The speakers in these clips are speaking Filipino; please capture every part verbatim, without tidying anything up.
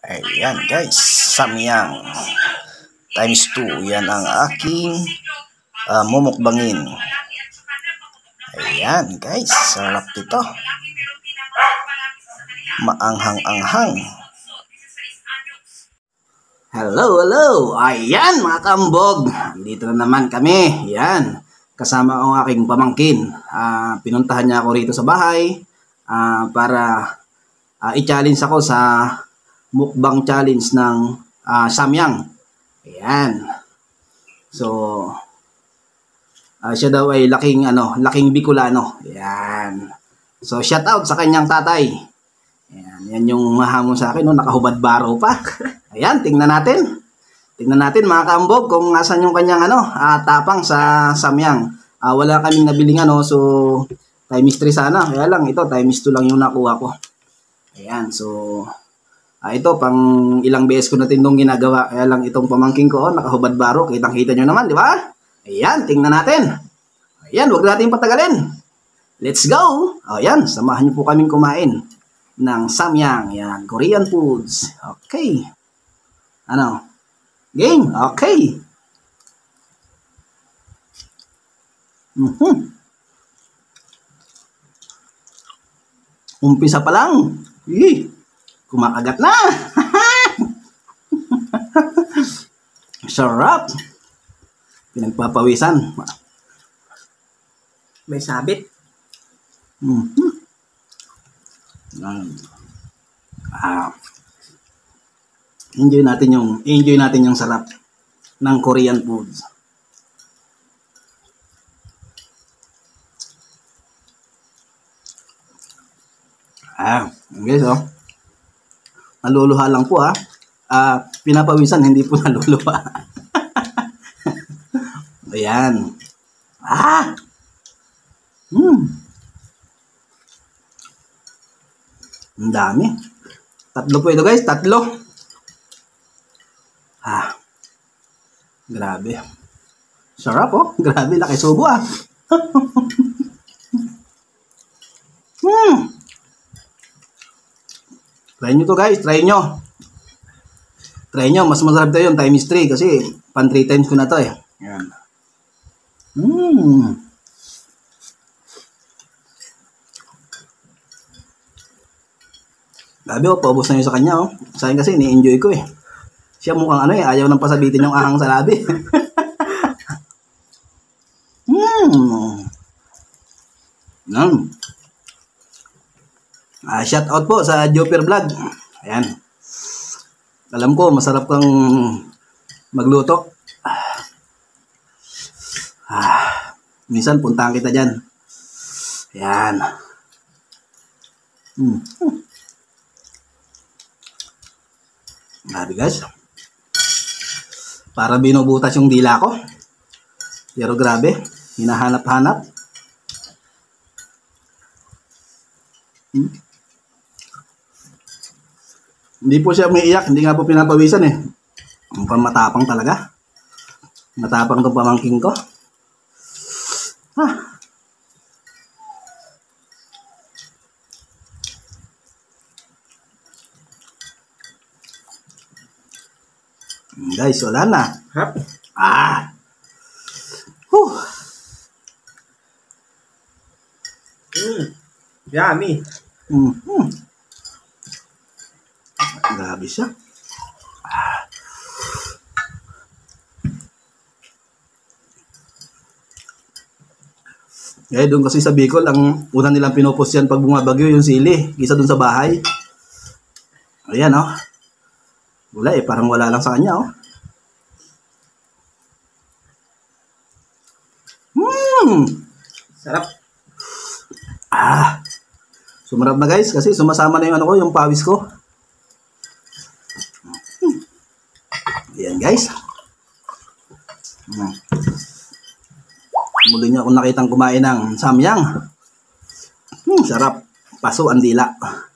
Ayan guys, samyang times two. Yan ang aking uh, mumukbangin. Ayan guys, sarap ito. Maanghang-anghang. Hello, hello. Ayan mga kambog. Dito na naman kami. Ayan. Kasama ang aking pamangkin. Uh, pinuntahan niya ako rito sa bahay uh, para uh, i-challenge ako sa mukbang challenge ng uh, samyang. Ayan. So, uh, siya daw ay laking, ano, laking Bicolano. Ayan. So, shout out sa kanyang tatay. Ayan. Yan yung mahamon sa akin. No? Nakahubad baro pa. Ayan. Tingnan natin. Tingnan natin mga kambog kung nasan yung kanyang ano, uh, tapang sa samyang. Uh, wala kaming nabiling ano. So, times three sana. Kaya lang ito, times two lang yung nakuha ko. Ayan. So, Ah, ito, pang ilang beses ko na tindong ginagawa. Kaya lang itong pamangking ko, oh, nakahubad baro. Kitang-kita nyo naman, di ba? Ayan, tingnan natin. Ayan, huwag natin patagalin. Let's go! Ayan, samahan nyo po kaming kumain ng samyang. Ayan, Korean foods. Okay. Ano? Game? Okay. Mm-hmm. Umpisa pa lang. Ih! Kumakagat na. Sarap. Pinagpapawisan. May sabit. Mm-hmm. Ah. Enjoy natin yung enjoy natin yung sarap ng Korean foods. Ah, guys, oh. Naluluha lang po ha. Uh, pinapawisan, hindi po naluluha. Ayan. Ah! Hmm. Ang dami. Tatlo po ito guys, tatlo. Ah. Grabe. Sarap oh. Grabe, laki subo ah. Hmm. Try nyo to guys, try nyo. Try nyo, mas masarap tayo yung times three kasi pan three times ko na to eh. Ayan. Mmm. Grabe oh, paubos na yun sa kanya oh. Sa akin kasi ni-enjoy ko eh. Siya mukhang ano eh, ayaw nang pasabitin yung ahang sa labi. Mmm. Mmm. Ah, shout out po sa Joper Vlog. Ayan. Alam ko masarap kang magluto. Ah, minsan puntahan kita diyan. Ayan. Hmm. Grabe guys. Para binubutas yung dila ko. Pero grabe, hinahanap-hanap. Hmm. Hindi po siya umiiyak, hindi nga po pinapawisan eh. Mukhang matapang talaga. Matapang itong pamangking ko. Ah. Guys, wala na. Hap. Ah. Huh. Mm. Yummy. Mm -hmm. Grabe siya. Ah. Eh, doon kasi sa Bicol, ang una nilang pinupost yan pag bumabagyo yung sili. Gisa doon sa bahay. Ayan, oh. Wala eh, parang wala lang sa kanya, oh. Mmm! Sarap. Ah! Sumarap na guys, kasi sumasama na yung ano ko, yung pawis ko. Ayan guys. Hmm. Muli niyo akong nakitang kumain ng samyang. Hmm, sarap. Paso ang dila.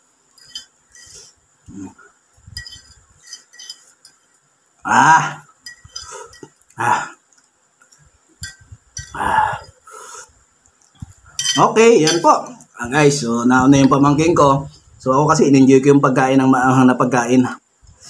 Hmm. Ah. Ah. Ah. Okay, yan po. Ah, guys, so nauna yung pamangking ko. So ako kasi in-enjoy ko yung pagkain ng maanghang na pagkain.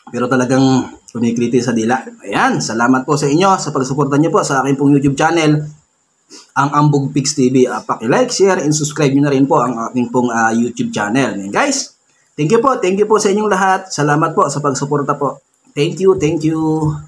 Pero talagang kumikriti sa dila. Ayan, salamat po sa inyo sa pagsuporta niyo po sa aking pong YouTube channel, ang Ambog Pigs T V. Uh, paki-like, share, and subscribe niyo na rin po ang aking pong uh, YouTube channel. Ayan, guys, thank you po, thank you po sa inyong lahat. Salamat po sa pagsuporta po. Thank you, thank you.